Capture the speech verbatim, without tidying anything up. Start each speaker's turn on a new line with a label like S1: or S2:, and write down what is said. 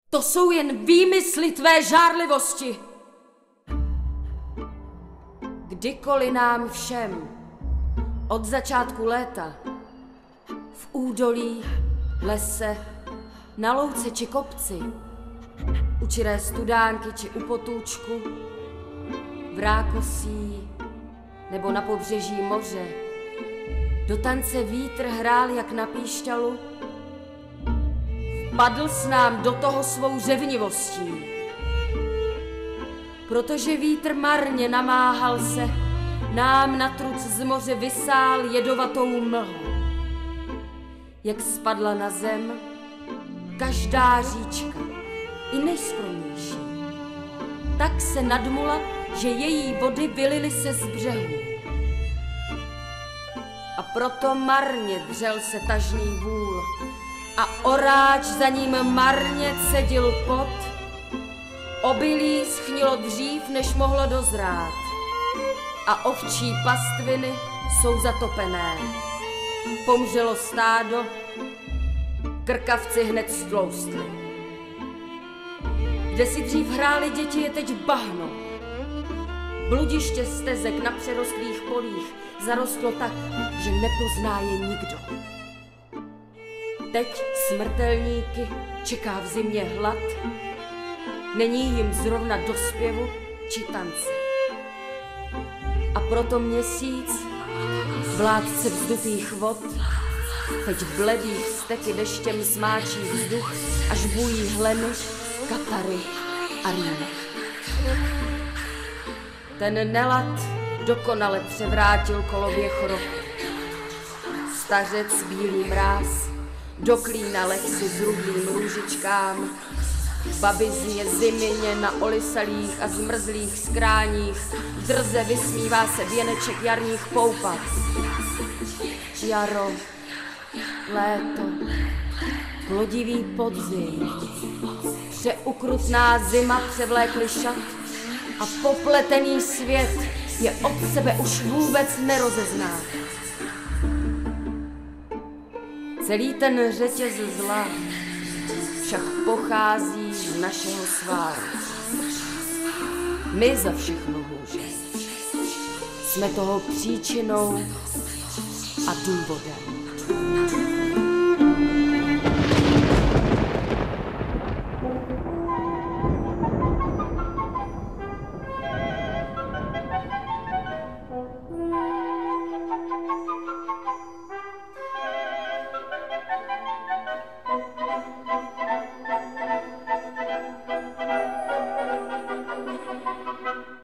S1: To jsou jen výmysly tvé žárlivosti. Kdykoliv nám všem od začátku léta v údolí, lese, na louce či kopci, u čiré studánky či u potůčku, v rákosí nebo na pobřeží moře, do tance vítr hrál jak na píšťalu, padl s nám do toho svou řevnivostí. Protože vítr marně namáhal se, nám na truc z moře vysál jedovatou mlhu. Jak spadla na zem každá říčka, i nejskromnější, tak se nadmula, že její vody vylily se z břehu. A proto marně dřel se tažný vůl a oráč za ním marně cedil pot. Obilí schnilo dřív, než mohlo dozrát, a ovčí pastviny jsou zatopené. Pomřelo stádo, krkavci hned stloustli. Kde si dřív hráli děti, je teď bahno. Bludiště stezek na přerostlých polích zarostlo tak, že nepozná je nikdo. Teď smrtelníky čeká v zimě hlad, není jim zrovna do zpěvu či tance. A proto měsíc, vládce vzdutých vod, teď v bledých steky deštěm smáčí vzduch, až bují hleny, katary a rýmy. Ten nelad dokonale převrátil koloběh roku. Stařec bílý mráz do klína lehsi s rudým růžičkám, babizně zimě na olisalých a zmrzlých skráních drze vysmívá se věneček jarních poupat. Jaro, léto, plodivý podzim, přeukrutná zima převlékly šat a popletený svět je od sebe už vůbec nerozezná. Celý ten řetěz zla však pochází z našeho sváru. My za všechno hůře jsme toho příčinou a důvodem.